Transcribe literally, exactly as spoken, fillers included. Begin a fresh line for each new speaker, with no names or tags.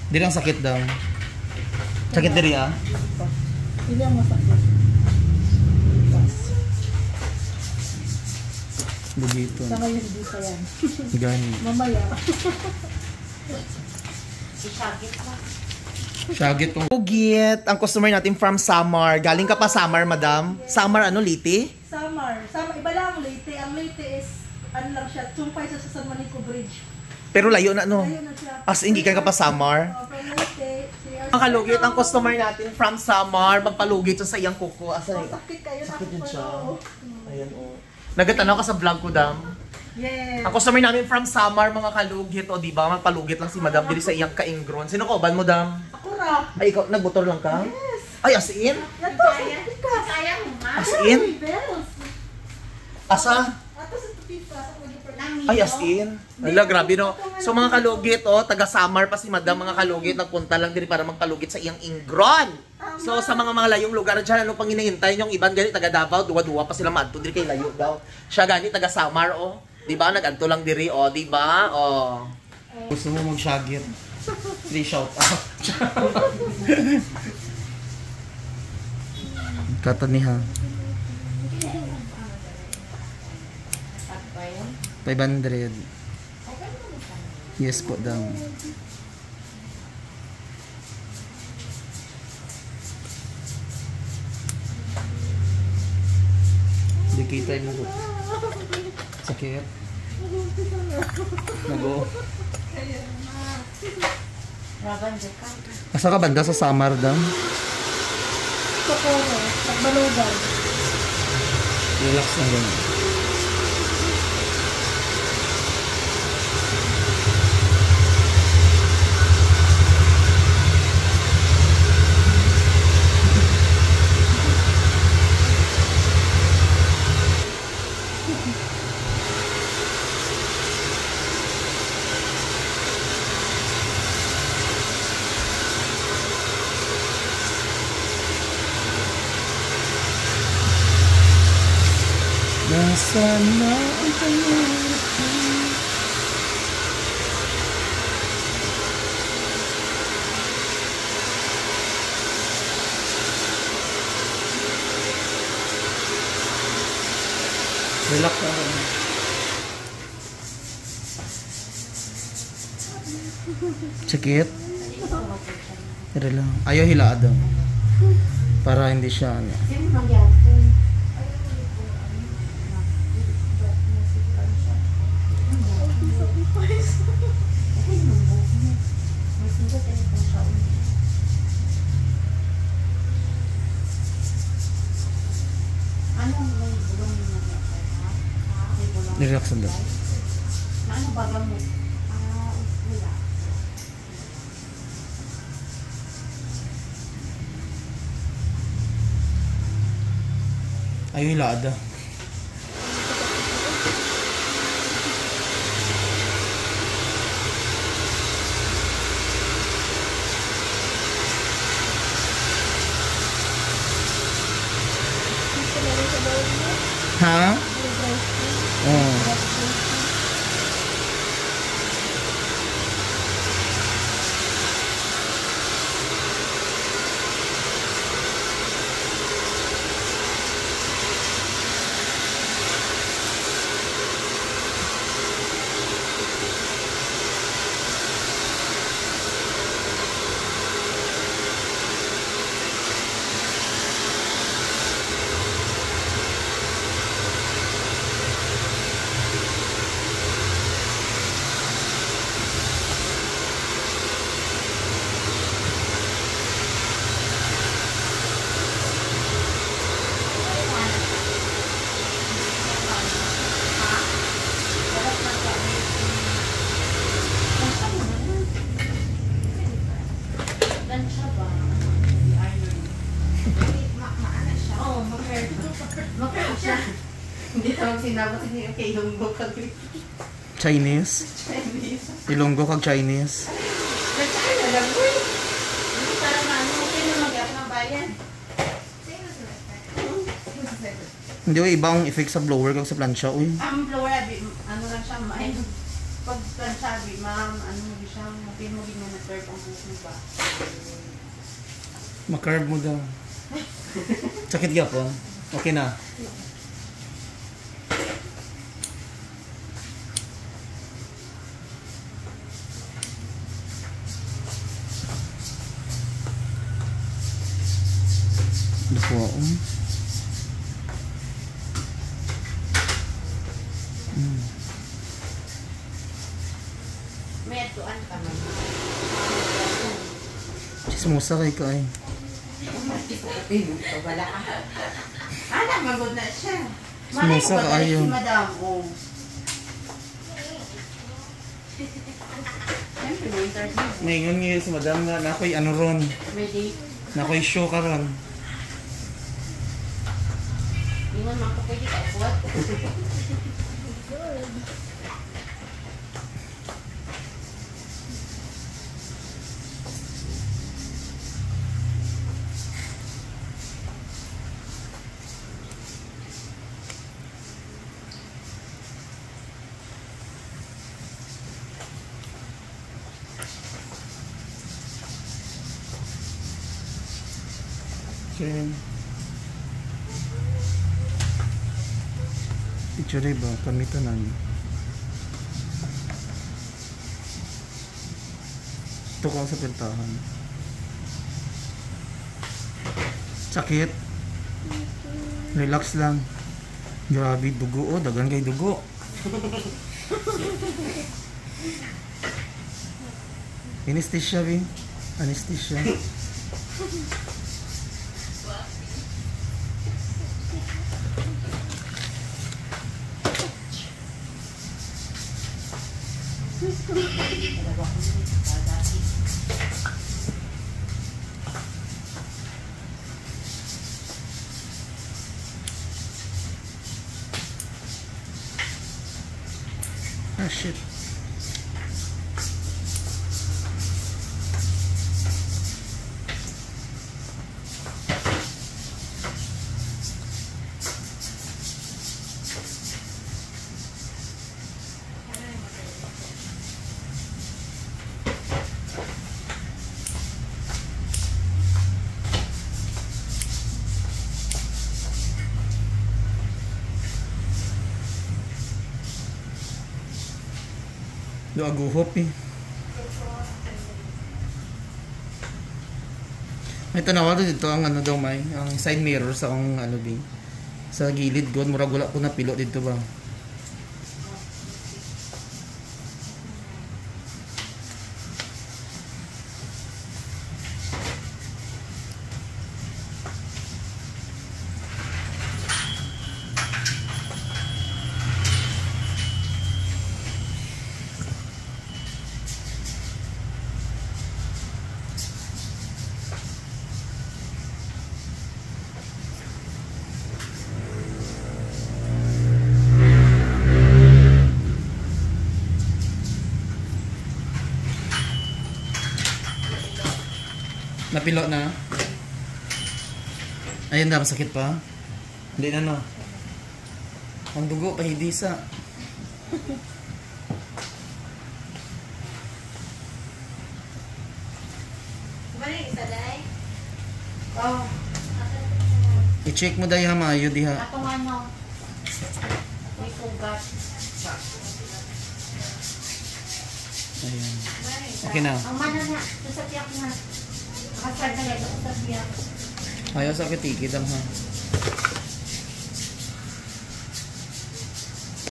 Dili ang sakit daw. Sakit diri ah.
Dili ang masakit.
Bugito.
Sa ngayon, hindi pa yan.
Gani.
Mamaya.
Isagit na.
Shagit kong Bugit. Ang customer natin from Samar. Galing ka pa Samar, madam? Samar ano, Liti?
Samar. Samar. Iba lang ang Leyte. Ang Leyte is, ano lang siya, tumpay sa San Manico Bridge.
Pero layo na, no?
Layo na siya.
As in, gikan ka pa Samar?
Uh, from Leyte.
Ang kalugit ang customer natin from Samar. Magpalugit sa iyang kuko. Asa
Oh, sakit kayo.
Sakit din
Ako
siya.
pa, oo.
Ayan, oh. Nagatanaw ka sa vlog ko, dam.
Yes.
Ang customer namin from Samar, mga kalugit, o diba? Magpalugit lang si madam dili sa iyang kaingron. Sino ko, ban mo, dam?
Ako ra.
Ay, ikaw, nagbutor lang ka?
Yes.
Ay, as in?
Yato, sa tikas.
Kaya mo, ma?
As in?
Bells.
Asa?
Ato sa tikas. Ako
Ay, as in? Hala, grabe, no? So, mga kalugit, oh, taga Samar pa si madam, mga kalugit, nagpunta lang din para magpalugit sa iyang ingron. So, sa mga mga layong lugar dyan, ano pang hinihintay yung iban, gani, taga Davao, duwa-duwa pa sila maadto diri kay layo daw. Siya gani, taga Samar, oh. Di ba? Nag-adto lang diri, oh, di ba? Oh. Gusto mo mag-shagit? Free shout out. Kata niya. five hundred. Yes po daw. Di kita mo. Sakit. Nago.
Raban ka.
Asa ka banda sa Samar daw?
Socorro. Nagbalugan.
Relax lang ganun. Nasaan na ang pangarap ko? Relax lang. Sakit? Pero lang. Ayaw hilaan daw. Para hindi siya ano.
Sino magyapon?
Relax lang daw.
Ano ba mo? Ah, wala.
Ayaw hilaan daw. Ha? Oh.
Hindi tawag sinabot niya kay Ilonggo kag
Chinese?
Chinese.
Ilonggo kag Chinese?
Nag-China lang ko eh. Hindi para ano, okay na mag-iap ng bayan.
Hindi o, ibang effect sa blower kag sa plancha, uy.
Ang blower, ano lang siya, may pag kan sabi, ma'am, ano mo siya, mapin mo din na curve ang buhok mo ba?
Makarb mo daw. Sakit gyapon. Okay na. Dako um. Mm.
May atuan ka man.
Chismosa kay kay.
Wala ka. Ana, magod na siya.
Sumusa ka
Malay
ayaw.
ko ba si madam, oh. Siyempre, may interview.
Ngayon ngayon si madam nga na ako'y ano ron.
May date.
Na ako'y show ka ron.
Ingon, man ko pwede ka upuat.
Okay. Picture ba? Kamitanan. Ito ko sa pintahan. Sakit. Relax lang. Grabe, dugo oh. Dagan kay dugo. Anesthesia, Bing. Anesthesia. Ah, shit. Do aguhop eh. May tanawa dito ang ano daw may, ang side mirror sa akong ano din. Sa gilid gud murag wala ko na pilo dito ba. Napilo na. Ayun na, masakit pa. Hindi na no. Ang dugo, pahidisa.
Balik, isa day? Oh.
I-check mo dahil hamayo diha.
Atong ano? May sugat.
Ayan. Okay na.
Ang mana na. Ito sa tiyak na. Nakasal na yan. Ito sa tiyak.
Ayaw sa kitikid ang ha.